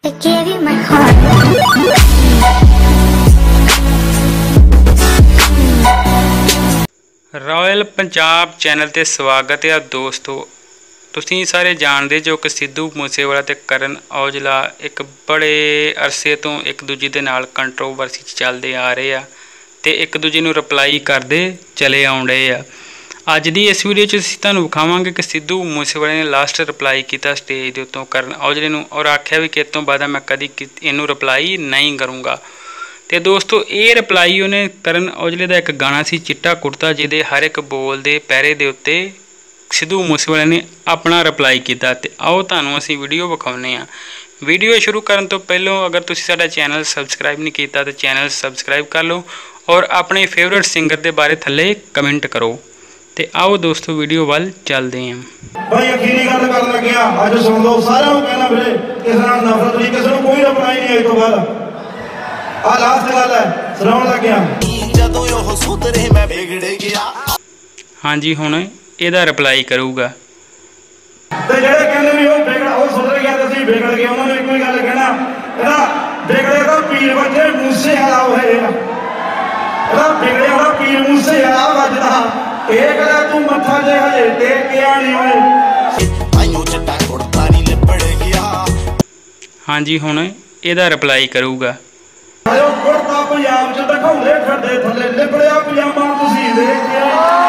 Royal Punjab channel ते स्वागत है दोस्तों। तुसीं सारे जानते जो कि सिद्धू मूसेवाला ते करण औजला एक बड़े अरसे तो एक दूजे दे नाल कंट्रोवर्सी चलते आ रहे आ ते एक दूजे नूं रिप्लाई करते चले आउण डए आ। अज दी इस वीडियो च असीं तुहानूं विखावांगे कि सिद्धू मूसेवाले ने लास्ट रिप्लाई किया स्टेज के उत्तों करण औजले नूं और आख्या भी कि इस तों बाद मैं कदी इनू रिप्लाई नहीं करूँगा। तो दोस्तों ये रिप्लाई उन्हें करण औजले का एक गाना सी चिट्टा कुर्ता जिहदे हर एक बोल दे पैरे दे उत्ते सिद्धू मूसेवाले ने अपना रिप्लाई किया। तो आओ तुहानूं असीं वीडियो विखाउने आ। वीडियो शुरू करन तो पहलों अगर तुसीं साडा चैनल सबसक्राइब नहीं किया तो चैनल सबसक्राइब कर लो और अपने फेवरेट सिंगर के बारे थल्ले कमेंट करो। तो आओ दोस्तों वीडियो वाल चलते हैं। भाई अखीरी गल कर लग्या अज सुन लो सारा कहना वीरे किसी नाल नफरत नहीं, किसी नूं कोई रिप्लाई नहीं अज तो बाद। आ लास्ट गल है सुनाउण लग्या जदों ओह सुधरे मैं बिगड़ गया। हाँ जी हुण इहदा रिप्लाई करूगा ते जेड़े कहंदे भी ओह बिगड़ ओह सुधर गया ते असीं बिगड़ गए उन्हां नूं इक्को ही गल कहना इहदा बिगड़े दा पीर वजे मूसेवाला होए इहदा बिगड़े दा पीर मूसेवाला वजदा ਇਹ ਕਰਾ ਤੂੰ ਮੱਥਾ ਜੇ ਹਜੇ ਟੇਕ ਕੇ ਆਣੀ ਓਏ ਆਇਓ ਚਿੱਟਾ ਕੁੜਤਾ ਨਹੀਂ ਲਿਪੜ ਗਿਆ। हाँ जी हुण ਇਹਦਾ ਰਿਪਲਾਈ ਕਰੂਗਾ ਆਇਓ ਕੁੜਤਾ ਪੰਜਾਬ ਚ ਦਿਖਾਉਂਦੇ ਫਿਰਦੇ ਥੱਲੇ ਲਿਪੜਿਆ ਪਜਾਮਾ ਤੁਸੀਂ ਦੇਖ ਕੇ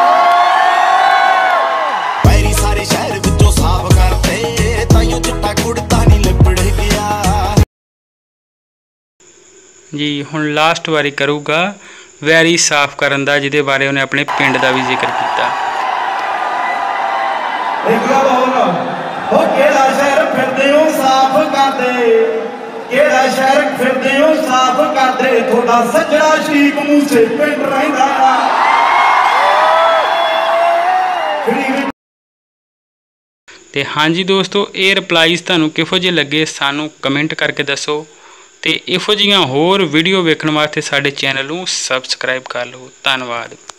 ਪੈਰੀ ਸਾਰੇ ਸ਼ਹਿਰ ਵਿੱਚੋਂ ਸਾਫ਼ ਕਰਦੇ ਤਾਈਓ ਚਿੱਟਾ ਕੁੜਤਾ ਨਹੀਂ ਲਿਪੜ ਗਿਆ। जी हुण लास्ट वारी करूगा वैरी साफ करन दा जिहदे बारे उन्हें अपने पिंड का भी जिक्र किया। एक गल होर हो केड़ा शहर फिरदे हो साफ कर दे केड़ा शहर फिरदे हो साफ कर दे थोड़ा सजड़ा शरीक मूसे पिंड रहिंदा ते। हाँ जी दोस्तों ये रिप्लाईज तुहानूं किहो जे लगे सानूं कमेंट करके दसो। तो इहो जिहियां होर वीडियो वेखण वास्ते साडे चैनल नूं सबसक्राइब कर लो। धन्नवाद।